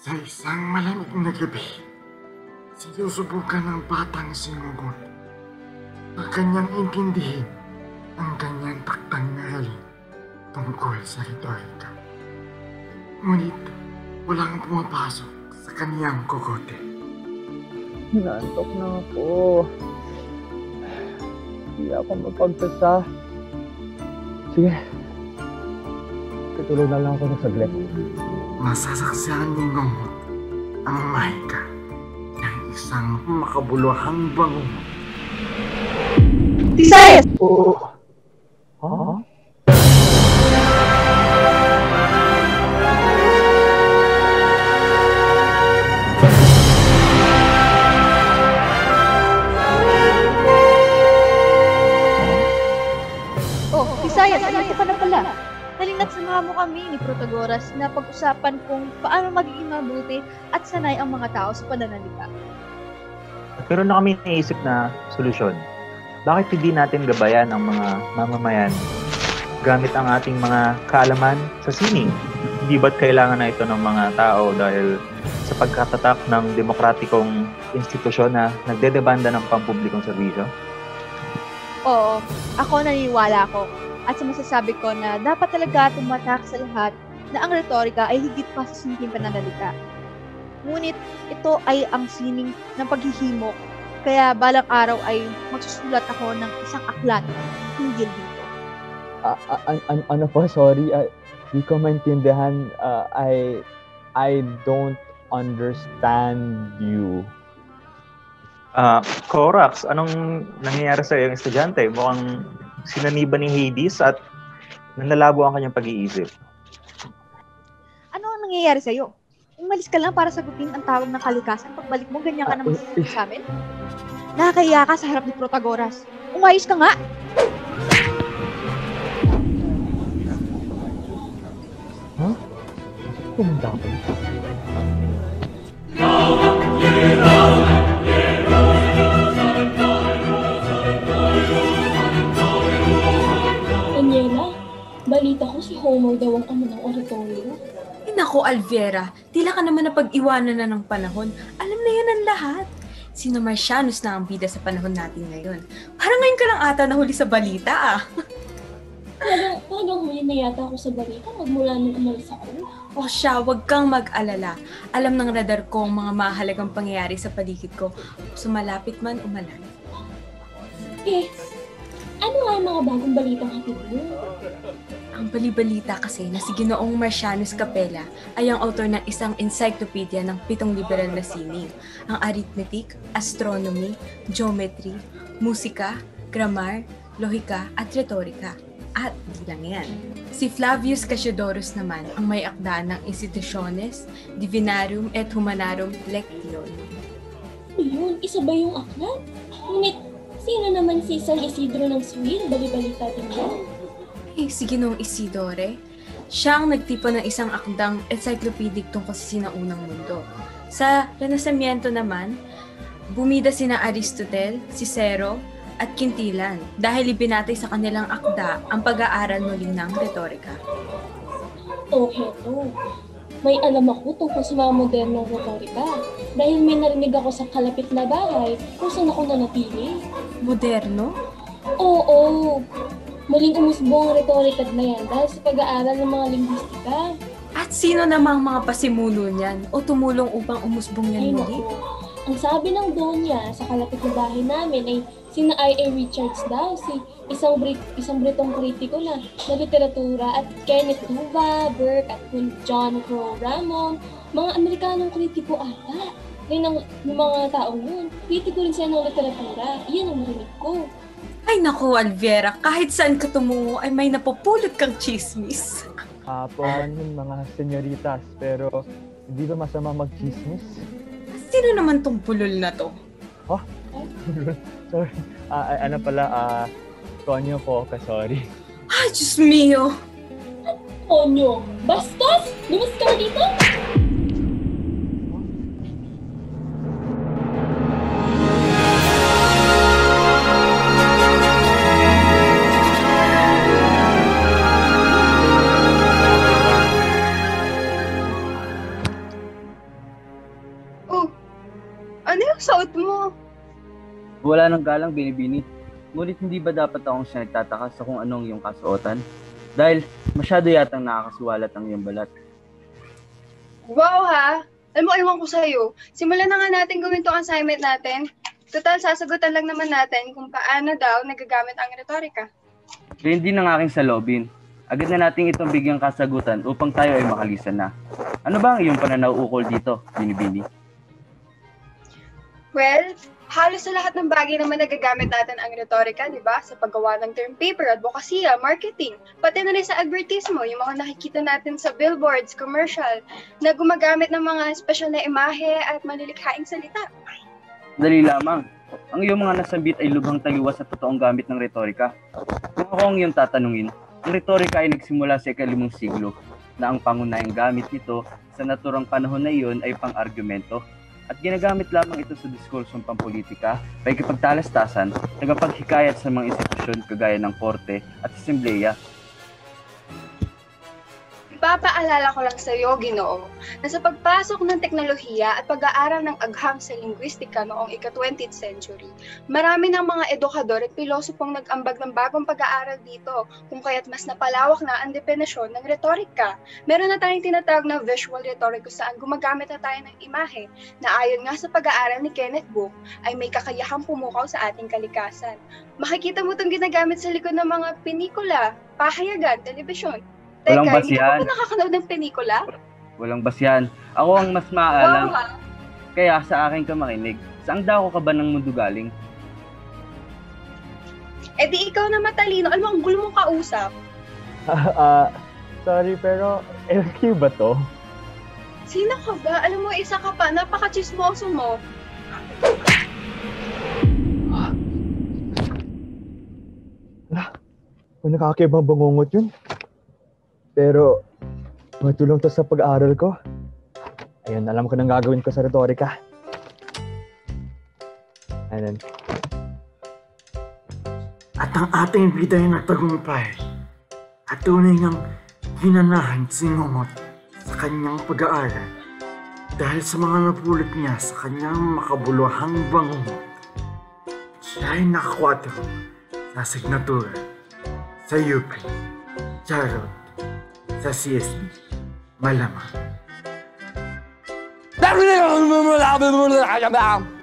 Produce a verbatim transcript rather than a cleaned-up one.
Sa isang malamig na gabi, sinusubukan ng batang singugot na kanyang intindihin ang kanyang taktang na halin tungkol sa retorika. Ngunit walang pumapasok sa kaniyang kokote. Naantok na ako. Hindi ako mapagsasa. Sige. Tutulog na lang ako ng saglit. Masasaksihan ni Ngongot ang mahika ng isang makabuluhang bangungot. Tisayas! Oo. Ha? Oh, Tisayas, andito ka na pala. Halina't samahan mo kami ni Protagoras na pag-usapan kung paano magiging mabuti at sanay ang mga tao sa pananalita. Pero na kami naisip na solusyon. Bakit hindi natin gabayan ang mga mamamayan gamit ang ating mga kaalaman sa sining? Hindi ba't kailangan na ito ng mga tao dahil sa pagkatatak ng demokratikong institusyon na nagdedebanda ng pampublikong serbisyo? Oo, ako naniniwala ako. At sa masasabi ko na dapat talaga tumatak sa lahat na ang retorika ay higit pa sa simpleng pananalita. Ngunit ito ay ang sining ng paghihimok, kaya balang araw ay magsusulat ako ng isang aklat hinggil dito. Uh, uh, an- ano po, sorry. Uh, di ko maintindihan. Uh, I, I don't understand you. Ah, uh, Corax, anong nangyayari sa iyong estudyante? Mukhang sinaniba ni Hades at nanlalabo ang kanyang pag-iisip. Ano ang nangyayari sa'yo? Umalis ka lang para sagutin ang tawag ng kalikasan. Pagbalik mo, ganyan ka naman sa amin? Nakakahiya ka sa harap ni Protagoras. Umayos ka nga! Huh? Pumunta ako. Daniela, balita ko si Homer daw ang ama ng oratorio. Ay nako, Alviera, tila ka naman na pag-iwanan na ng panahon. Alam na yan ang lahat. Sino Marcianus na ang bida sa panahon natin ngayon. Parang ngayon ka lang ata nahuli sa balita ah. Talagang, talagang huli na yata ako sa balita magmula nung umalis ako. O siya, wag kang mag-alala. Alam ng radar ko ang mga mahalagang pangyayari sa paligid ko. Sumalapit man o malayo. Eh, ano nga ang mga bagong balitang hatid mo? Ang balibalita kasi na si Ginoong Marcianus Capella ay ang author ng isang encyclopedia ng pitong liberal na sining. Ang arithmetic, astronomy, geometry, musika, grammar, lohika at retorika. At di lang yan. Si Flavius Cassiodorus naman ang may akda ng Institutiones, Divinarum et Humanarum Lectio. Ano yun? Isa ba yung aklat? Ngunit, sino naman si San Isidro ng Suil? Balibalita din yan. Eh, si Ginoong Isidore, siya ang nagtipon ng isang akdang encyclopedic tungkol sa sinaunang mundo. Sa Renascimiento naman, bumida sina Aristotle, Cicero, at Quintilan dahil ibinatay sa kanilang akda ang pag-aaral muli ng retorika. Oh, heto. May alam ako tungkol sa mga modernong retorika dahil may narinig ako sa kalapit na bahay kung saan ako nanatili. Moderno? Oo, muling umusbong ang retorika na yan dahil sa pag-aaral ng mga linguistika. At sino namang mga pasimuno niyan o tumulong upang umusbong Ay, niyan muli? naku. Ang sabi ng donya sa kalapit na bahay namin ay sina I A Richards daw, si isang Brit isang Britong kritiko na na literatura at Kenneth Duva, Burke at John Crow Ramon, mga Amerikanong kritiko ata. Rin ang ng mga taong yun. Kritiko rin siya ng literatura. Iyan ang marinig ko. Ay naku, Alviera, kahit saan ka tumungo ay may napupulot kang chismis. Hapon yun mga senyoritas, pero hindi ba masama mag-chismis? Sino naman tong pulol na to? Oh? Sorry. Uh, ano pala, ah, uh, Tonyo po, sorry. Ay, Diyos mio! Onyo, bastos! Lumas ka na dito! Ano yung suot mo? Wala nang galang, Binibini. Ngunit hindi ba dapat akong siya nagtataka sa kung anong iyong kasuotan? Dahil masyado yatang nakakasiwalat ang iyong balat. Wow ha! Alam mo, ewan ko sa'yo. Simulan na nga natin gawin tong assignment natin. Total, sasagutan lang naman natin kung paano daw nagagamit ang retorika. Kaya hindi ng aking salobin. Agad na natin itong bigyang kasagutan upang tayo ay makalisan na. Ano ba ang iyong pananaw ukol dito, Binibini? Well, halos sa lahat ng bagay naman nagagamit natin ang retorika, di ba? Sa paggawa ng term paper, advokasya, marketing, pati na rin sa advertismo, yung mga nakikita natin sa billboards, commercial, na gumagamit ng mga special na imahe at malilikhaing salita. Dali lamang. Ang iyong mga nasambit ay lubhang taliwas sa totoong gamit ng retorika. Kung ako ang iyong tatanungin, ang retorika ay nagsimula sa ikalimang siglo na ang pangunahing gamit nito sa naturang panahon na iyon ay pang-argumento at ginagamit lamang ito sa diskursong pampolitika, pakikipagtalastasan, tagapaghikayat sa mga institusyon kagaya ng korte at asembleya. Ipapaalala ko lang sa iyo, Ginoo, na sa pagpasok ng teknolohiya at pag-aaral ng agham sa linguistika noong ika-twentieth century, marami ng mga edukador at pilosopong nag-ambag ng bagong pag-aaral dito, kung kaya't mas napalawak na ang definisyon ng retorika. Meron na tayong tinatawag na visual rhetoric kung saan gumagamit na tayo ng imahe na ayon nga sa pag-aaral ni Kenneth Book ay may kakayahang pumukaw sa ating kalikasan. Makikita mo itong ginagamit sa likod ng mga pelikula, pahayagan, telebisyon. Walang Teka, basihan. hindi ka ba nakakanood ng pelikula? Walang basyan. Ako ang mas maaalam. Wow, ha? Kaya sa akin ka makinig. Saan dako ka ba ng mundo galing? Eh di ikaw na matalino. Alam mo, ang gulo mong kausap. Ah, sorry, pero L Q ba to? Sino ka ba? Alam mo, isa ka pa. Napaka-chismoso mo. Wala. Kung nakakibang bangungot yun. Pero, matulong to sa pag-aaral ko. Ayun, alam ko nang gagawin ko sa retorika. Ayun. At ang ating bida ay nagtagumpay. At tunay ngang hinanahan si Ngomot sa kanyang pag-aaral dahil sa mga napulot niya sa kanyang makabuluhang bangungot. Siya ay nakakwatro sa asignatura sa U P, Charot, sa C S B, malamang.